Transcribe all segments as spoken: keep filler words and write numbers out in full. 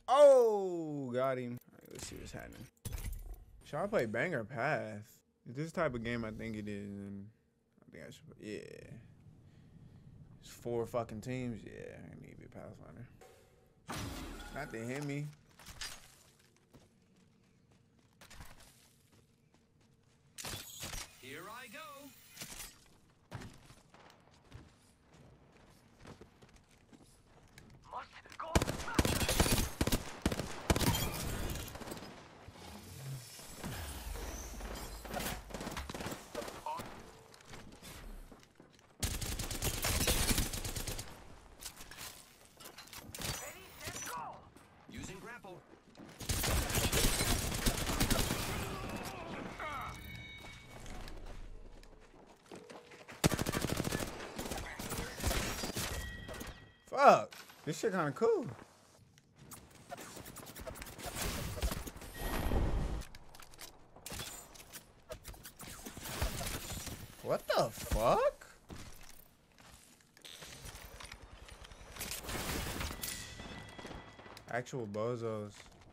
Oh, got him. All right, let's see what's happening. Should I play Banger Path? If this type of game I think it is, and I think I should. Yeah. It's four fucking teams. Yeah, I need to be a Pathfinder. Not to hit me. Here I go. Must go. Ready, set, go. Using grapple. Fuck. This shit kind of cool. What the fuck? Actual bozos.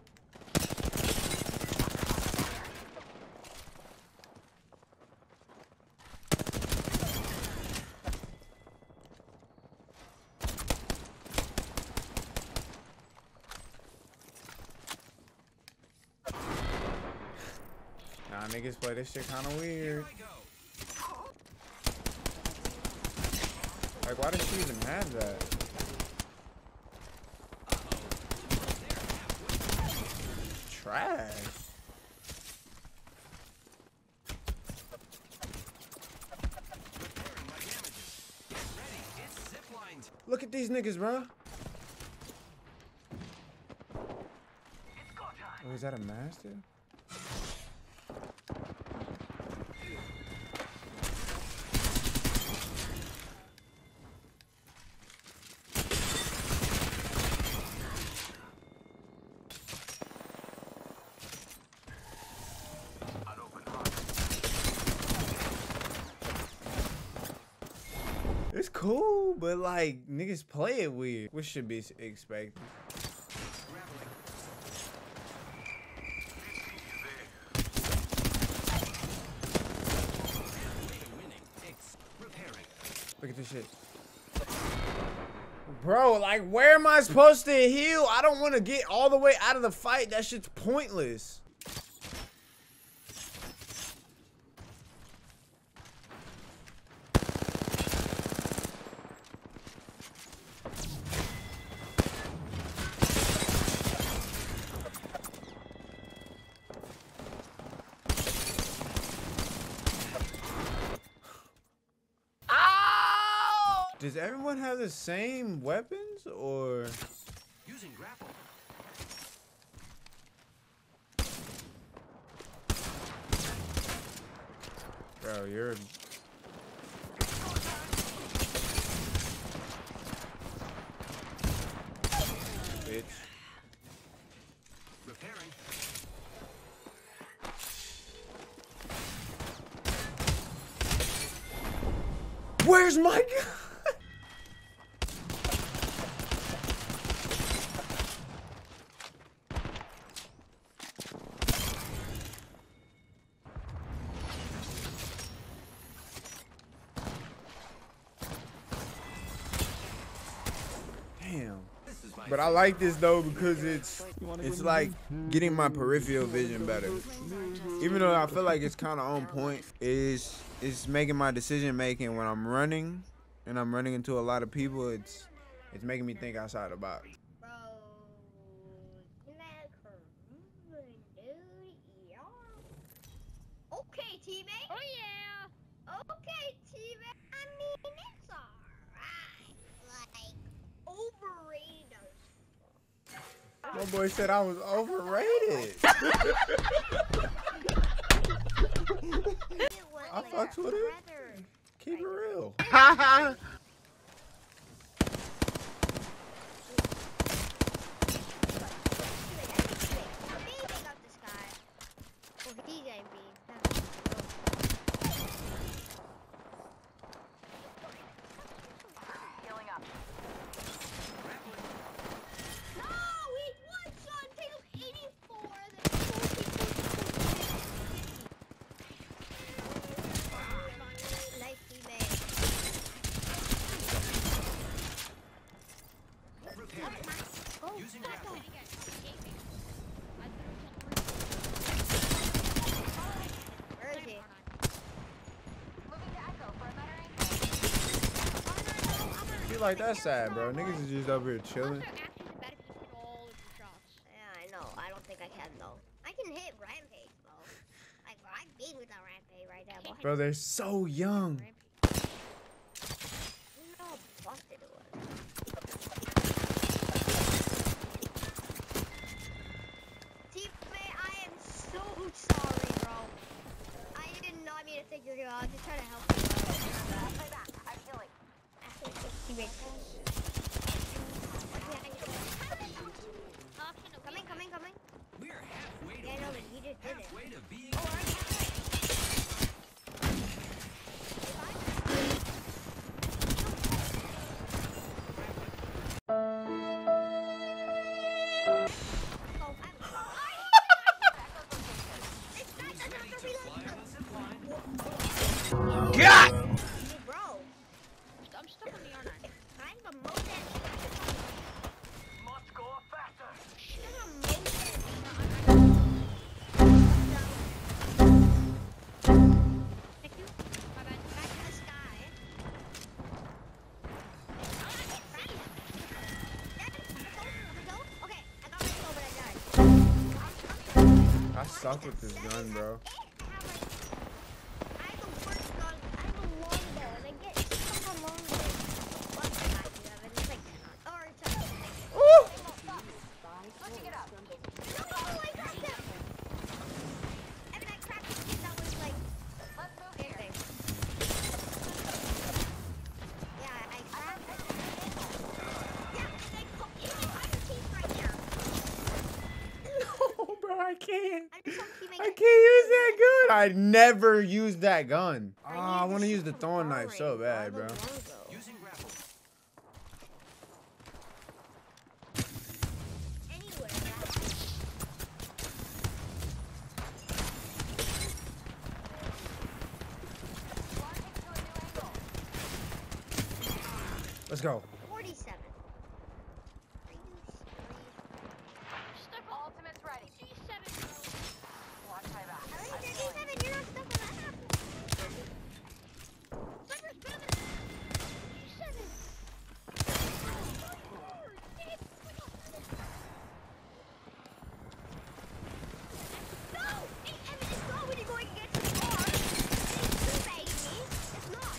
Nah, niggas play this shit kind of weird. Like, why does she even have that? Trash. Look at these niggas, bro. Oh, is that a master? It's cool, but like niggas play it weird, which should be expected. Look at this shit. Bro, like where am I supposed to heal? I don't want to get all the way out of the fight. That shit's pointless. Does everyone have the same weapons or? Using grapple. Bro, you're. Bitch. Repairing. Where's my gun? Damn. But I like this though because it's it's like getting my peripheral vision better. Even though I feel like it's kind of on point, is it's making my decision making when I'm running and I'm running into a lot of people. It's it's making me think outside the box. Okay, teammate. Oh yeah. Okay, teammate. I mean, it's alright. Like, overrated. My boy said I was overrated. I fucks with it. Keep it real. Haha. No, he one Using grapple. Where is he? I feel like that's sad, bro. Niggas is just over here chilling. Yeah, I know. I don't think I can though. I can hit Rampage though. Like, bro, I'm beat with a Rampage right now, boy. Bro, they're so young. You know how busted it was. Teammate, I am so sorry, bro. I did not mean to take your hero. I was just trying to help you. I'll play back. I'm killing. Teammate. Coming, coming, coming. We're halfway to Yeah, I know, but winning. you just did it. Halfway to being Oh, alright. God! Bro, I'm stuck on the R nine. Trying to mow that. Must go faster. Trying to mow that. Thank you. My bad. Back to the sky. Okay, I got my soul, but I died. I suck with this gun, bro. I have the worst gun. I have a longbow, and I get stuck on longbow. What can I do? It's like, or it's like, switching it up. No, I cracked him. I mean, I cracked his kid that was like, let's move here. Yeah, I cracked him. Yeah, and I caught him behind the teeth right there. No, bro, I can't. I just want to keep I making can't use that gun. I never use that gun. Oh, I want to use the throwing knife so bad, bro. Using grapple. Anywhere, Let's go. forty-seven. Are you serious? Stuck on ultimate's ready. thirty-seven, bro. Watch my back. Alright, thirty-seven, you're not stuck on that. Sniper's coming. thirty-seven. No! Hey, Evan, it's not when you're going against the car. It's two-bagging me. It's not.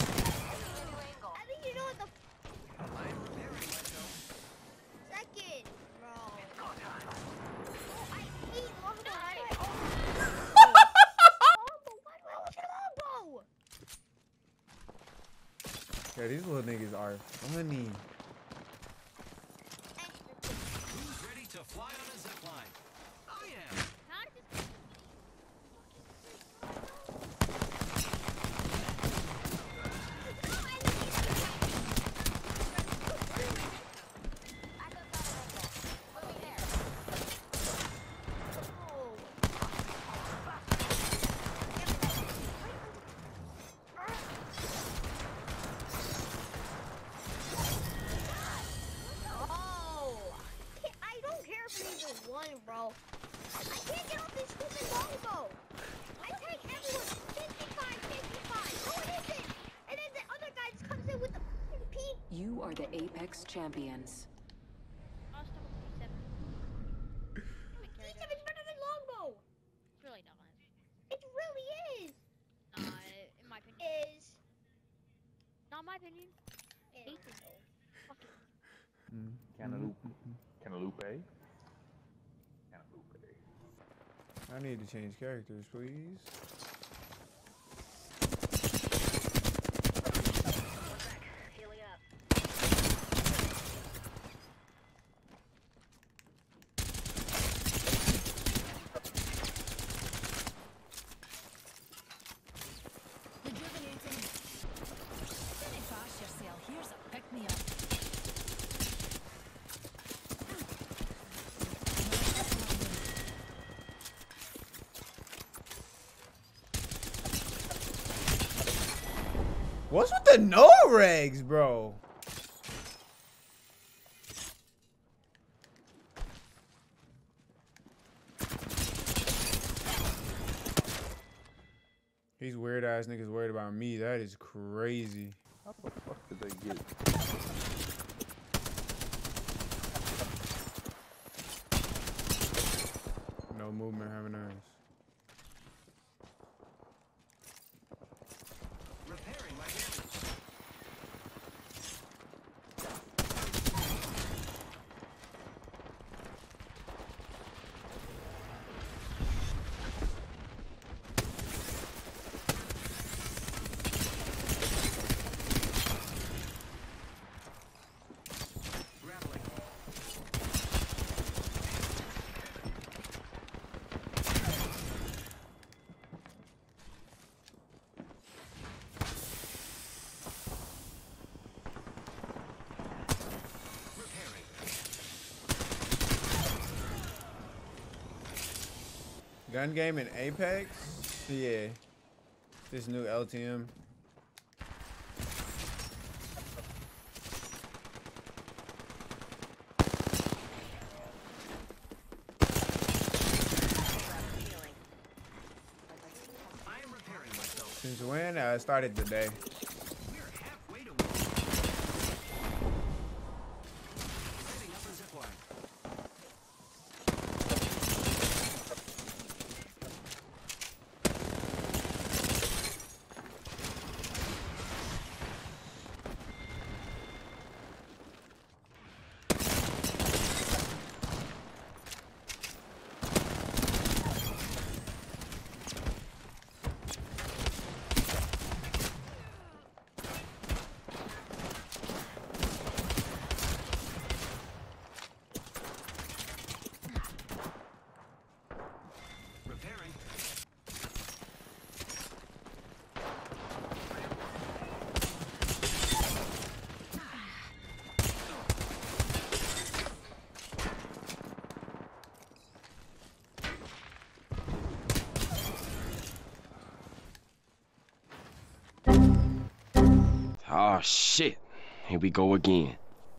I think you know what the I am repairing myself. second, bro. Oh, I hate longbow. Why do I always longbow? Why do I always hit longbow? Yeah, these little niggas are funny. Who's ready to fly on a zip line? I am. Bro, I can't get off this stupid longbow. I take everyone fifty-five, fifty-five. Oh, it isn't. And then the other guy just comes in with the fucking P. You are the Apex champions. P seven's better than longbow. It's really not. It really is. Uh, in my opinion. Is. Not my opinion. Is. Cantaloupe. Cantaloupe. Cantaloupe. I need to change characters, please. Healing up. Rejuvenating. Finish off yourself. Here's a pick me up. What's with the no regs, bro? These weird ass niggas worried about me. That is crazy. How the fuck did they get? No movement, have a nice. Repairing my damage. Grappling. Repairing. Gun game in Apex? Yeah. This new L T M. I am repairing myself. Since when? Uh, it started today. We're halfway to war. Setting up a zipline. Repairing. Oh shit. Here we go again.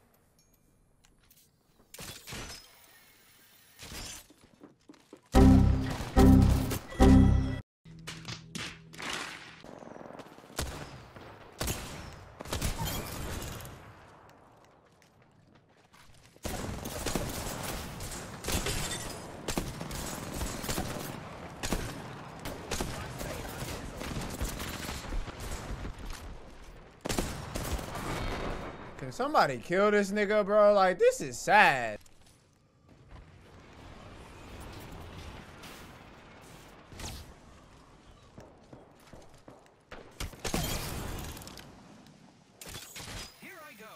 Can somebody kill this nigga, bro? Like, this is sad. Here I go.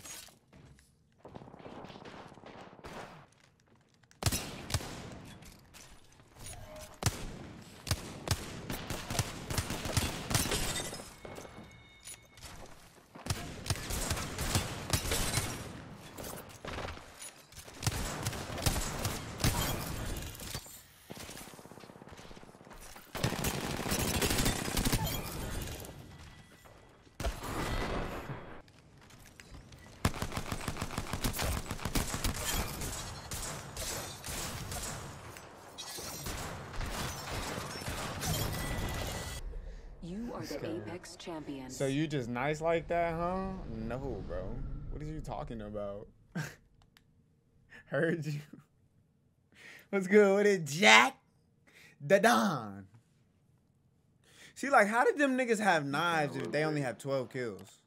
You are the Apex champions. So you just nice like that, huh? No, bro. What are you talking about? Heard you. What's good with it, Jack? Da Don. See, like, how did them niggas have knives if they only have twelve kills?